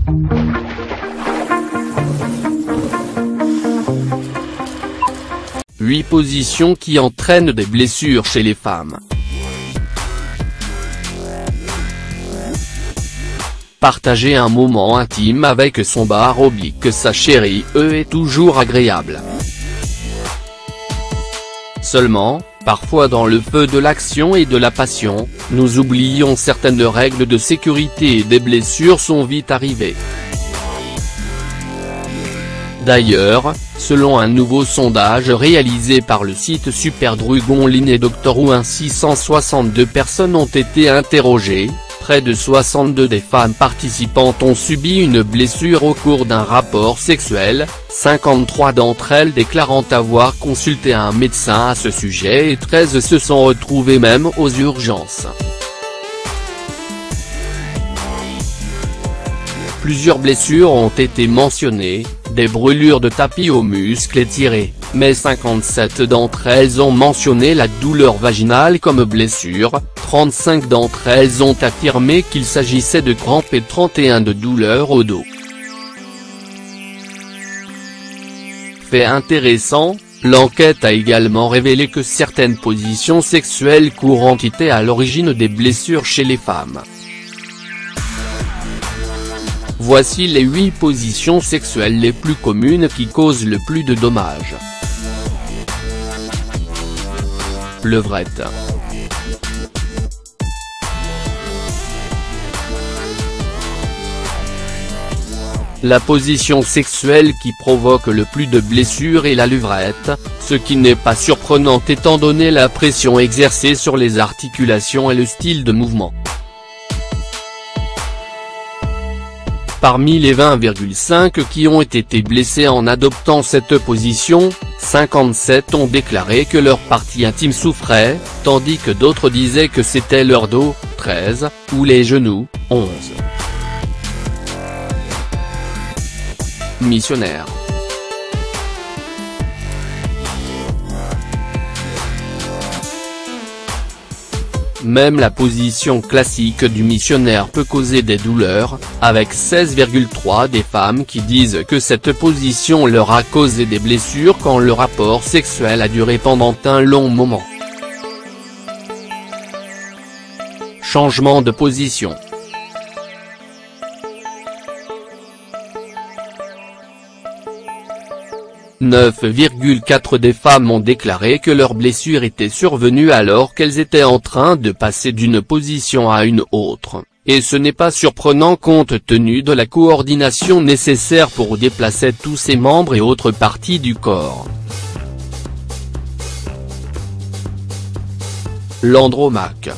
Huit positions qui entraînent des blessures chez les femmes. Partager un moment intime avec son bar oblique sa chérie est toujours agréable. Seulement, parfois dans le feu de l'action et de la passion, nous oublions certaines règles de sécurité et des blessures sont vite arrivées. D'ailleurs, selon un nouveau sondage réalisé par le site Superdrugon Line et Dr Who, 662 personnes ont été interrogées. Près de 62 des femmes participantes ont subi une blessure au cours d'un rapport sexuel, 53 d'entre elles déclarant avoir consulté un médecin à ce sujet et 13 se sont retrouvées même aux urgences. Plusieurs blessures ont été mentionnées, des brûlures de tapis aux muscles étirés, mais 57 d'entre elles ont mentionné la douleur vaginale comme blessure, 35 d'entre elles ont affirmé qu'il s'agissait de crampes et 31 de douleurs au dos. Fait intéressant, l'enquête a également révélé que certaines positions sexuelles courantes étaient à l'origine des blessures chez les femmes. Voici les 8 positions sexuelles les plus communes qui causent le plus de dommages. Levrette. La position sexuelle qui provoque le plus de blessures est la levrette, ce qui n'est pas surprenant étant donné la pression exercée sur les articulations et le style de mouvement. Parmi les 20,5 qui ont été blessés en adoptant cette position, 57 ont déclaré que leur partie intime souffrait, tandis que d'autres disaient que c'était leur dos, 13, ou les genoux, 11. Missionnaire. Même la position classique du missionnaire peut causer des douleurs, avec 16,3 des femmes qui disent que cette position leur a causé des blessures quand le rapport sexuel a duré pendant un long moment. Changement de position. « 9,4 des femmes ont déclaré que leur blessure était survenue alors qu'elles étaient en train de passer d'une position à une autre, et ce n'est pas surprenant compte tenu de la coordination nécessaire pour déplacer tous ses membres et autres parties du corps. » L'andromaque.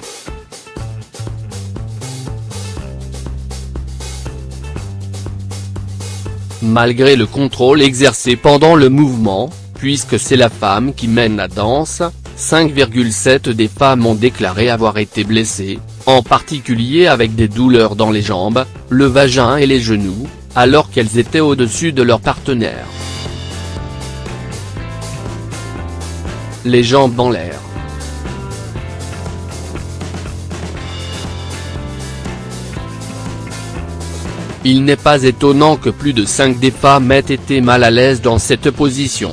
Malgré le contrôle exercé pendant le mouvement, puisque c'est la femme qui mène la danse, 5,7 des femmes ont déclaré avoir été blessées, en particulier avec des douleurs dans les jambes, le vagin et les genoux, alors qu'elles étaient au-dessus de leur partenaire. Les jambes dans l'air. Il n'est pas étonnant que plus de 5 des femmes aient été mal à l'aise dans cette position.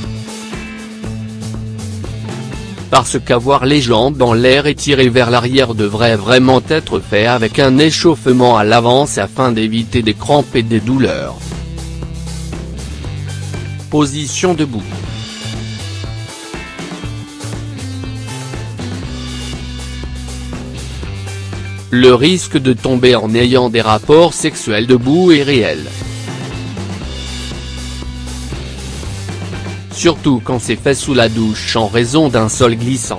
Parce qu'avoir les jambes dans l'air et tirées vers l'arrière devrait vraiment être fait avec un échauffement à l'avance afin d'éviter des crampes et des douleurs. Position debout. Le risque de tomber en ayant des rapports sexuels debout est réel. Surtout quand c'est fait sous la douche en raison d'un sol glissant.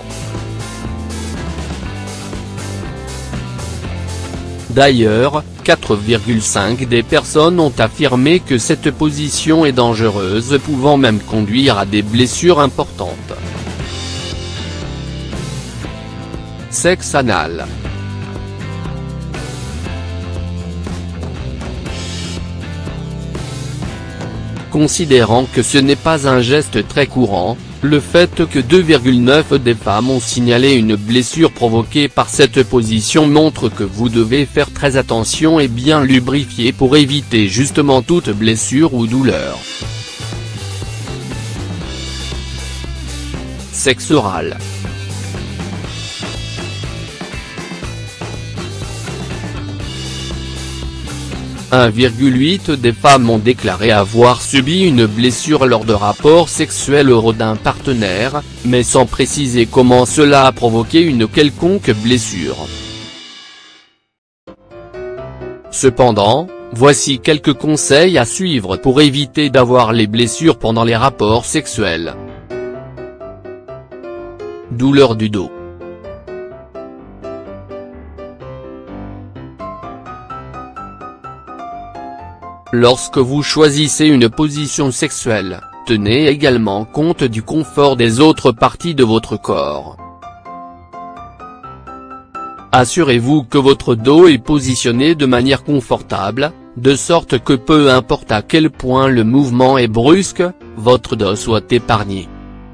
D'ailleurs, 4,5 des personnes ont affirmé que cette position est dangereuse, pouvant même conduire à des blessures importantes. Sexe anal. Considérant que ce n'est pas un geste très courant, Le fait que 2,9 des femmes ont signalé une blessure provoquée par cette position montre que vous devez faire très attention et bien lubrifier pour éviter justement toute blessure ou douleur. Sexe oral. « 1,8 des femmes ont déclaré avoir subi une blessure lors de rapports sexuels oraux d'un partenaire, mais sans préciser comment cela a provoqué une quelconque blessure. Cependant, voici quelques conseils à suivre pour éviter d'avoir les blessures pendant les rapports sexuels. Douleur du dos. Lorsque vous choisissez une position sexuelle, tenez également compte du confort des autres parties de votre corps. Assurez-vous que votre dos est positionné de manière confortable, de sorte que peu importe à quel point le mouvement est brusque, votre dos soit épargné.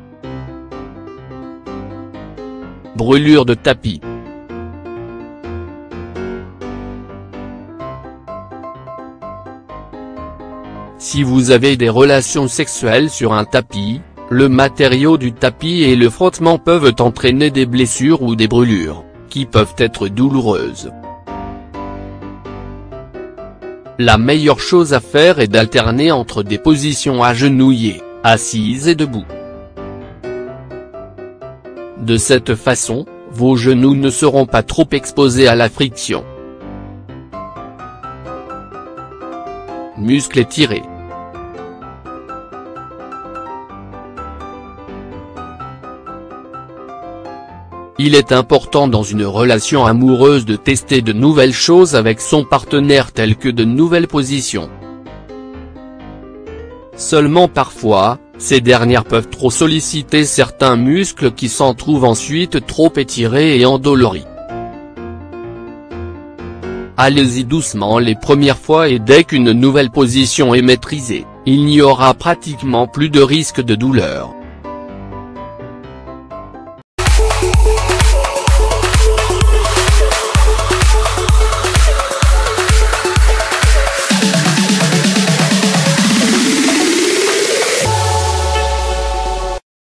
Brûlure de tapis. Si vous avez des relations sexuelles sur un tapis, le matériau du tapis et le frottement peuvent entraîner des blessures ou des brûlures, qui peuvent être douloureuses. La meilleure chose à faire est d'alterner entre des positions agenouillées, assises et debout. De cette façon, vos genoux ne seront pas trop exposés à la friction. Muscles étirés. Il est important dans une relation amoureuse de tester de nouvelles choses avec son partenaire telles que de nouvelles positions. Seulement parfois, ces dernières peuvent trop solliciter certains muscles qui s'en trouvent ensuite trop étirés et endoloris. Allez-y doucement les premières fois et dès qu'une nouvelle position est maîtrisée, il n'y aura pratiquement plus de risque de douleur.